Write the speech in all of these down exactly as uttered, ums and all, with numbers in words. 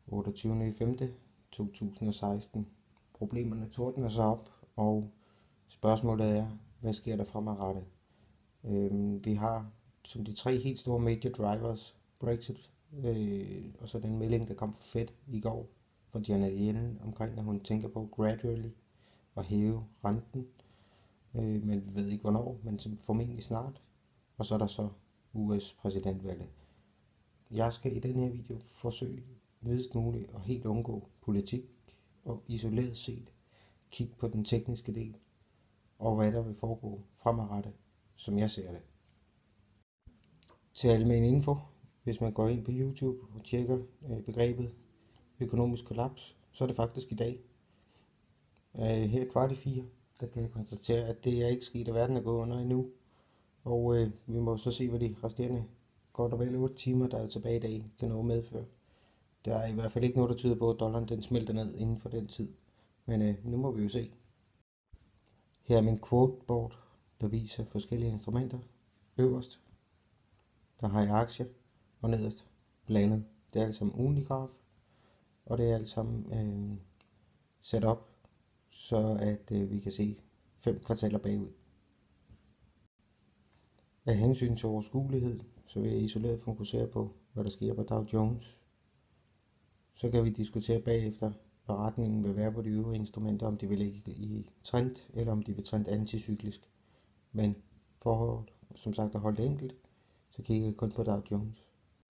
otteogtyvende femte to tusind og seksten. Problemerne tordner sig op, og spørgsmålet er, hvad sker der fremadrettet? Øhm, vi har som de tre helt store major drivers, Brexit, øh, og så den melding, der kom fra Fed i går fra Janet Yellen omkring, at hun tænker på gradually at hæve renten, øh, men vi ved ikke hvornår, men formentlig snart. Og så er der så U S præsidentvalget. Jeg skal i den her video forsøge videst muligt at helt undgå politik og isoleret set kigge på den tekniske del og hvad der vil foregå fremadrettet, som jeg ser det. Til almen info, hvis man går ind på YouTube og tjekker øh, begrebet økonomisk kollaps, så er det faktisk i dag. Øh, her kvart i fire, der kan jeg konstatere, at det er ikke sket, at verden er gået under endnu. Og øh, vi må så se, hvad de resterende godt og vel otte timer, der er tilbage i dag, kan nå medføre. Der er i hvert fald ikke noget, der tyder på, at dollaren den smelter ned inden for den tid. Men øh, nu må vi jo se. Her er min quoteboard, der viser forskellige instrumenter. Øverst, der har jeg aktier, og nederst blandet. Det er alt sammen ugenlig graf, og det er alt sammen øh, sat op, så at øh, vi kan se fem kvartaler bagud. Af hensyn til overskuelighed, så vil jeg isoleret fokusere på, hvad der sker på Dow Jones. Så kan vi diskutere bagefter, hvad retningen vil være på de øvrige instrumenter, om de vil ligge i trend, eller om de vil trend anticyklisk. Men for som sagt at holde det enkelt, så kigger jeg kun på Dow Jones.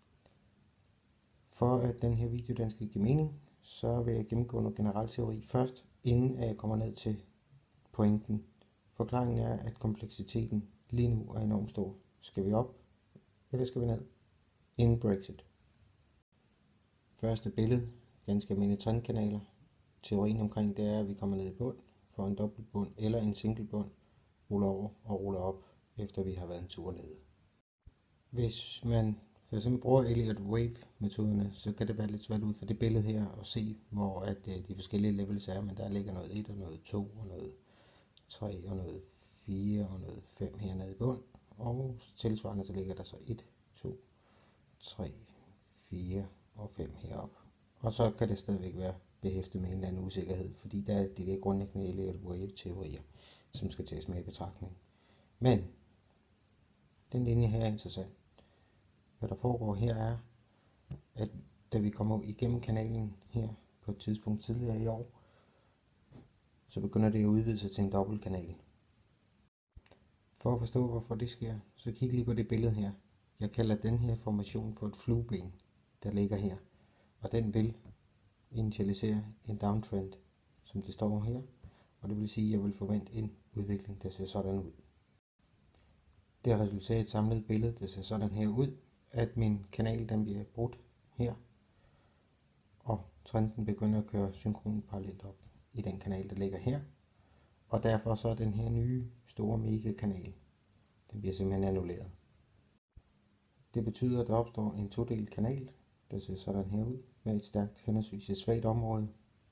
For at den her video den skal give mening, så vil jeg gennemgå noget generel teori først, inden jeg kommer ned til pointen. Forklaringen er, at kompleksiteten lige nu er enormt stor. Skal vi op, eller skal vi ned? Inden Brexit. Første billede, ganske almindelige trendkanaler. Teorien omkring det er, at vi kommer ned i bund, for en dobbelt bund eller en single bund, ruller over og ruller op, efter vi har været en tur nede. Hvis man for eksempel bruger Elliott Wave-metoderne, så kan det være lidt svært ud for det billede her at se, hvor at de forskellige levels er, men der ligger noget et og noget to og noget tre og noget fire og noget fem hernede i bund, og tilsvarende så ligger der så et, to, tre, fire og fem heroppe. Og så kan det stadigvæk være behæftet med en eller anden usikkerhed, fordi der er de der grundlæggende Elliott Wave-teorier, som skal tages med i betragtning. Men den linje her er interessant. Hvad der foregår her er, at da vi kommer igennem kanalen her på et tidspunkt tidligere i år, så begynder det at udvide sig til en dobbeltkanal. For at forstå, hvorfor det sker, så kig lige på det billede her. Jeg kalder den her formation for et flueben, der ligger her. Og den vil initialisere en downtrend, som det står her. Og det vil sige, at jeg vil forvente en udvikling, der ser sådan ud. Det har resulteret i et samlet billede, der ser sådan her ud, at min kanal den bliver brudt her. Og trenden begynder at køre synkron parallelt op i den kanal, der ligger her. Og derfor så er den her nye store mega kanal, den bliver simpelthen annulleret. Det betyder, at der opstår en todelt kanal, der ser sådan her ud, med et stærkt henholdsvis et svagt område.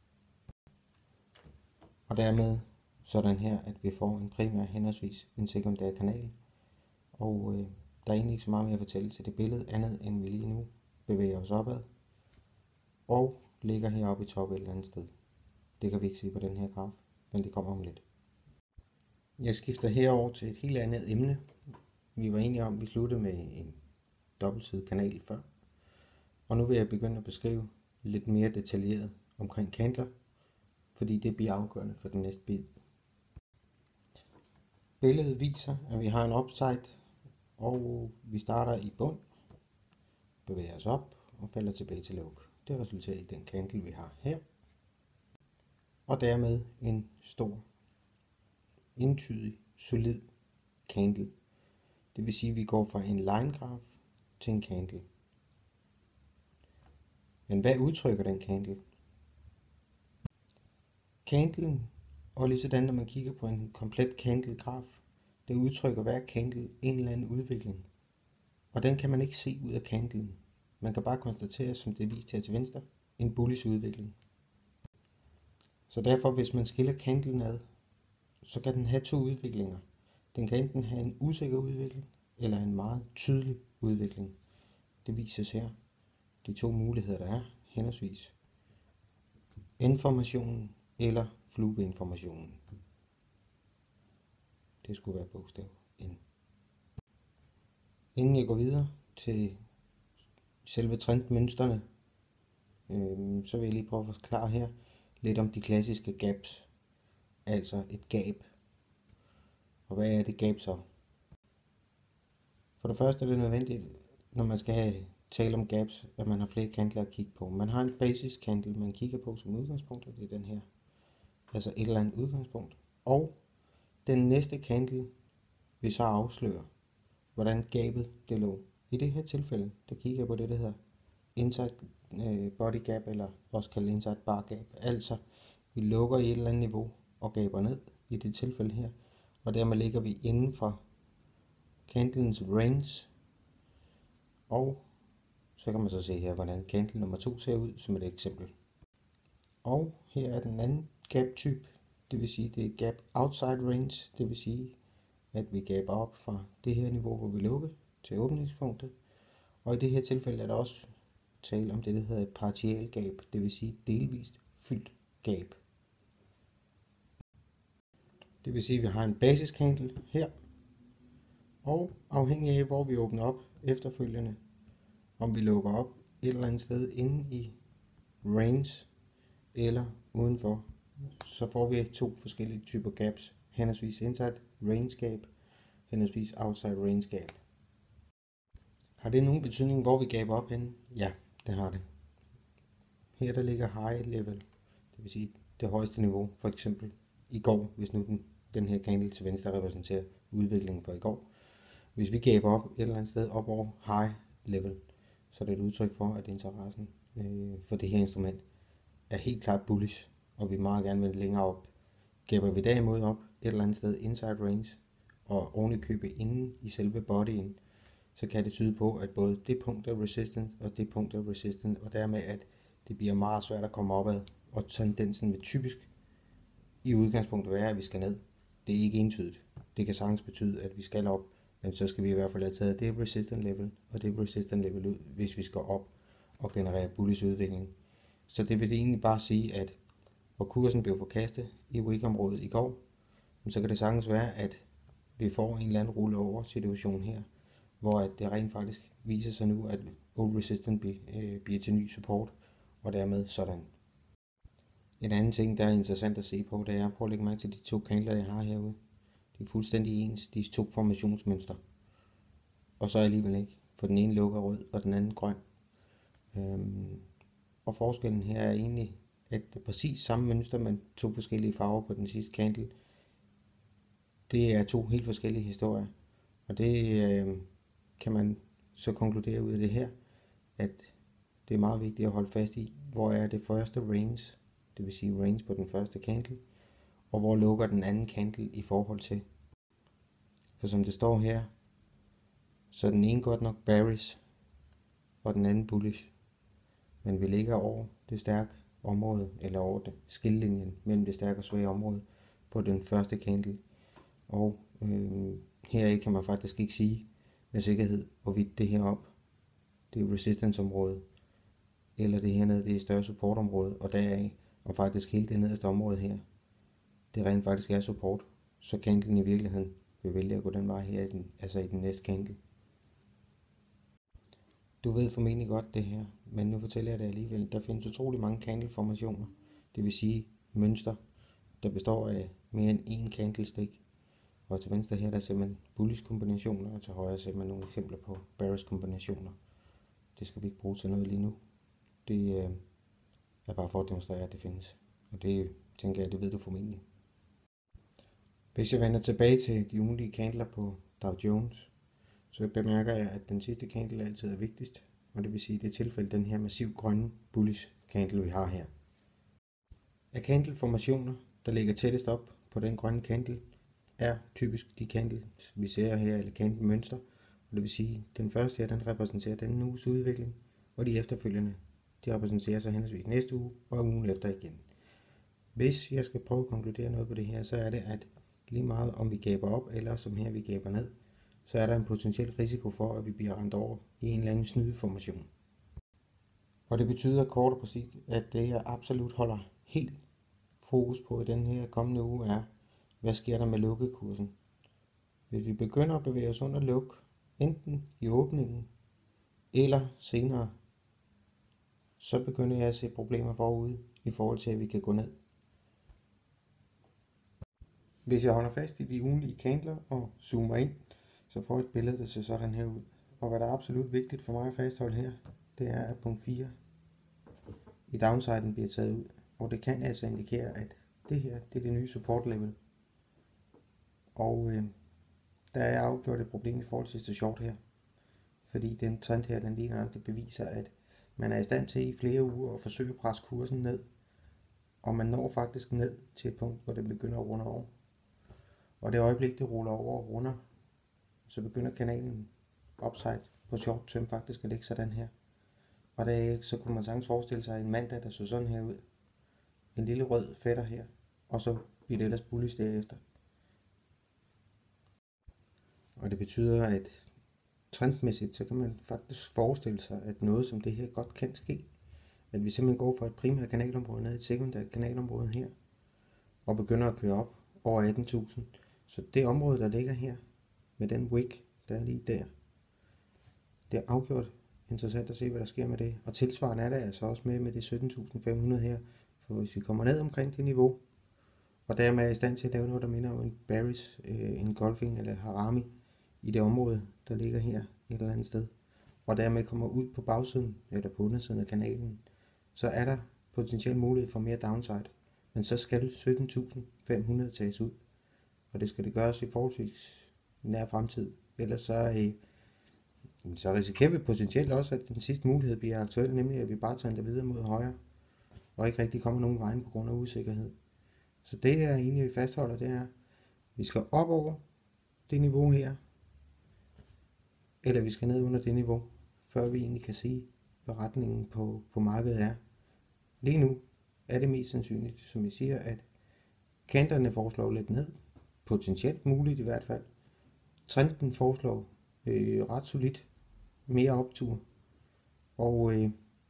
Og dermed sådan her, at vi får en primær henholdsvis en sekundær kanal. Og øh, der er egentlig ikke så meget mere at fortælle til det billede, andet end vi lige nu bevæger os opad. Og ligger heroppe i top et eller andet sted. Det kan vi ikke se på den her graf, men det kommer om lidt. Jeg skifter herover til et helt andet emne. Vi var enige om, at vi sluttede med en dobbeltsidet kanal før. Og nu vil jeg begynde at beskrive lidt mere detaljeret omkring candler, fordi det bliver afgørende for den næste bid. Billedet viser, at vi har en upside, og vi starter i bund, bevæger os op og falder tilbage til luk. Det resulterer i den candle, vi har her. Og dermed en stor, entydig, solid candle. Det vil sige, at vi går fra en line graf til en candle. Men hvad udtrykker den candle? Candlen, og lige sådan når man kigger på en komplet candle graf, det udtrykker hver candle en eller anden udvikling. Og den kan man ikke se ud af candlen. Man kan bare konstatere, som det er vist her til venstre, en bullish udvikling. Så derfor, hvis man skiller candlen ad, så kan den have to udviklinger. Den kan enten have en usikker udvikling, eller en meget tydelig udvikling. Det vises her. De to muligheder, der er, henholdsvis N-formationen eller fluebindformationen. Det skulle være bogstav N. Inden jeg går videre til selve trendmønstrene, øh, så vil jeg lige prøve at forklare her lidt om de klassiske gaps. Altså et gab. Og hvad er det gab så? For det første er det nødvendigt, når man skal have, tale om gaps, at man har flere kantler at kigge på. Man har en basis kantel, man kigger på som udgangspunkt, og det er den her. Altså et eller andet udgangspunkt. Og den næste kantel vil så afsløre, hvordan gabet det lå. I det her tilfælde, der kigger jeg på det, der hedder inside body gap, eller også kaldet inside bar gap. Altså, vi lukker i et eller andet niveau og gaber ned i det tilfælde her, og dermed ligger vi inden for kantlens range. Og så kan man så se her, hvordan kantel nummer to ser ud som et eksempel. Og her er den anden gap type, det vil sige, det er gap outside range, det vil sige, at vi gaber op fra det her niveau, hvor vi lukker til åbningspunktet. Og i det her tilfælde er der også tale om det, der hedder et partial gab, det vil sige delvist fyldt gab. Det vil sige, at vi har en basiskantel her, og afhængig af hvor vi åbner op efterfølgende, om vi lukker op et eller andet sted inde i range eller udenfor, så får vi to forskellige typer gaps, henholdsvis inside range gap, henholdsvis outside range gap. Har det nogen betydning, hvor vi gaber op henne? Ja, det har det. Her der ligger high level, det vil sige det højeste niveau, for eksempel i går, hvis nu den, den her kantel til venstre repræsenterer udviklingen for i går. Hvis vi gaber op et eller andet sted op over high level, så er det et udtryk for, at interessen øh, for det her instrument er helt klart bullish, og vi meget gerne vil længere op. Gaber vi derimod op et eller andet sted inside range, og oven i købet inden i selve bodyen, så kan det tyde på, at både det punkt er resistant, og det punkt er resistant, og dermed at det bliver meget svært at komme opad, og tendensen vil typisk i udgangspunktet være, at vi skal ned. Det er ikke entydigt. Det kan sagtens betyde, at vi skal op, men så skal vi i hvert fald have taget det resistant level, og det resistant level ud, hvis vi skal op og generere bullish udvikling. Så det vil det egentlig bare sige, at hvor kursen blev forkastet i weekområdet i går, så kan det sagtens være, at vi får en eller anden rulle over situation her, hvor at det rent faktisk viser sig nu, at old resistant bliver til ny support, og dermed sådan. En anden ting, der er interessant at se på, det er at prøve at lægge mærke til de to kantler, jeg har herude. De er fuldstændig ens, de to formationsmønstre. Og så alligevel ikke, for den ene lukker rød, og den anden grøn. Øhm, og forskellen her er egentlig, at det er præcis samme mønster, men to forskellige farver på den sidste kantel. Det er to helt forskellige historier. Og det øh, kan man så konkludere ud af det her, at det er meget vigtigt at holde fast i, hvor er det første range, det vil sige range på den første kantel, og hvor lukker den anden kantel i forhold til. For som det står her, så er den ene godt nok bearish, og den anden bullish. Men vi ligger over det stærke område, eller over det skillelinjen mellem det stærke og svage område på den første kantel. Og øh, her kan man faktisk ikke sige med sikkerhed, hvorvidt det her op, det er resistance-område, eller det hernede, det er større supportområde, og deraf, og faktisk hele det nederste område her, det rent faktisk er support, så kantlen i virkeligheden vil vælge at gå den vej her, i den, altså i den næste kantel. Du ved formentlig godt det her, men nu fortæller jeg det alligevel. Der findes utrolig mange kantelformationer, det vil sige mønster, der består af mere end én kantelstik. Og til venstre her, der ser man bullish kombinationer, og til højre ser man nogle eksempler på bearish kombinationer. Det skal vi ikke bruge til noget lige nu. Det øh, er bare for at demonstrere, at det findes. Og det tænker jeg, det ved du formentlig. Hvis jeg vender tilbage til de ugentlige kantler på Dow Jones, så bemærker jeg, at den sidste kantel altid er vigtigst. Og det vil sige, at det er tilfældet den her massiv grønne bullish kantel, vi har her. Af kantelformationer, der ligger tættest op på den grønne kantel, er typisk de kantel, vi ser her, eller kantelmønster. Og det vil sige, at den første her, den repræsenterer denne uges udvikling, og de efterfølgende, de repræsenterer så henholdsvis næste uge og ugen efter igen. Hvis jeg skal prøve at konkludere noget på det her, så er det, at lige meget om vi gaber op, eller som her vi gaber ned, så er der en potentiel risiko for, at vi bliver rendt over i en eller anden snydeformation. Og det betyder kort og præcist, at det jeg absolut holder helt fokus på i den her kommende uge er, hvad sker der med lukkekursen? Hvis vi begynder at bevæge os under luk, enten i åbningen eller senere, så begynder jeg at se problemer forude i forhold til, at vi kan gå ned. Hvis jeg holder fast i de ugenlige candler og zoomer ind, så får jeg et billede, der ser sådan her ud. Og hvad der er absolut vigtigt for mig at fastholde her, det er, at punkt fire i downsiden bliver taget ud. Og det kan altså indikere, at det her, det er det nye support level. Og øh, der er afgjort et problem i forhold til det short her. Fordi den trend her, den lige nøjagtigt beviser, at man er i stand til i flere uger at forsøge at presse kursen ned. Og man når faktisk ned til et punkt, hvor det begynder at runde over. Og det øjeblik, det ruller over og runder, så begynder kanalen upside på short term faktisk at ligge sådan her. Og der, så kunne man sagtens forestille sig en mandag, der så sådan her ud. En lille rød fætter her, og så bliver det ellers bullish derefter. Og det betyder, at trendmæssigt, så kan man faktisk forestille sig, at noget som det her godt kan ske. At vi simpelthen går fra et primært kanalområde ned i et sekundært kanalområde her, og begynder at køre op over atten tusind. Så det område, der ligger her, med den wick, der er lige der, det er afgjort interessant at se, hvad der sker med det. Og tilsvarende er det altså også med med det sytten tusind fem hundrede her. For hvis vi kommer ned omkring det niveau, og dermed er i stand til at lave noget, der minder om en Barry's, øh, en golfing eller harami, i det område, der ligger her et eller andet sted, og dermed kommer ud på bagsiden, eller på undersiden af kanalen, så er der potentielt mulighed for mere downside. Men så skal sytten tusind fem hundrede tages ud, og det skal det gøres i forholdsvis nær fremtid. Ellers så, øh, så risikerer vi potentielt også, at den sidste mulighed bliver aktuel, nemlig at vi bare tager det videre mod højre, og ikke rigtig kommer nogen vejen på grund af usikkerhed. Så det er egentlig, vi fastholder, det er, at vi skal op over det niveau her, eller vi skal ned under det niveau, før vi egentlig kan sige, hvad retningen på, på markedet er. Lige nu er det mest sandsynligt, som jeg siger, at kanterne foreslår lidt ned, potentielt muligt i hvert fald. Trenden foreslår øh, ret solidt mere optur, og øh,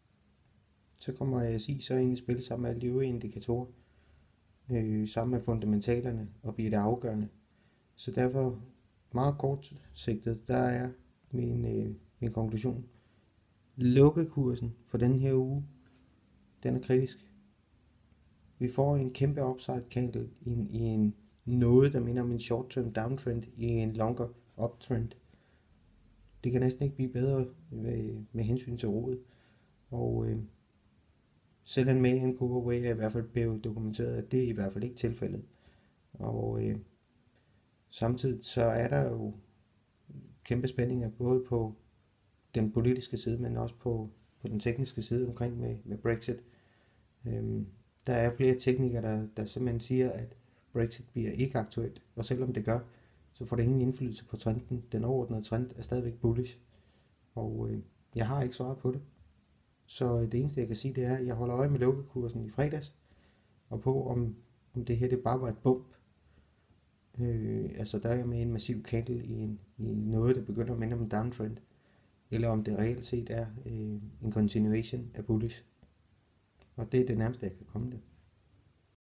så kommer jeg at sige, så ind i spil sammen med alle de øvrige indikatorer, øh, sammen med fundamentalerne, og bliver det afgørende. Så derfor meget kort sigtet, der er min, øh, min konklusion. Lukkekursen for den her uge, den er kritisk. Vi får en kæmpe upside candle i en, i en noget, der minder om en short term downtrend i en longer uptrend. Det kan næsten ikke blive bedre med, med hensyn til rodet. Og øh, selv en med en giveaway er i hvert fald blevet dokumenteret, at det er i hvert fald ikke tilfældet. Og øh, samtidig så er der jo kæmpe spændinger både på den politiske side, men også på, på den tekniske side omkring med, med Brexit. Øhm, der er flere teknikere, der, der simpelthen siger, at Brexit bliver ikke aktuelt, og selvom det gør, så får det ingen indflydelse på trenden. Den overordnede trend er stadigvæk bullish, og øh, jeg har ikke svaret på det. Så det eneste jeg kan sige, det er, at jeg holder øje med lukkekursen i fredags, og på om, om det her det bare var et bump. Øh, altså der er jeg med en massiv candle i, en, i noget, der begynder at minde om en downtrend, eller om det reelt set er øh, en continuation af bullish. Og det er det nærmeste, jeg kan komme det.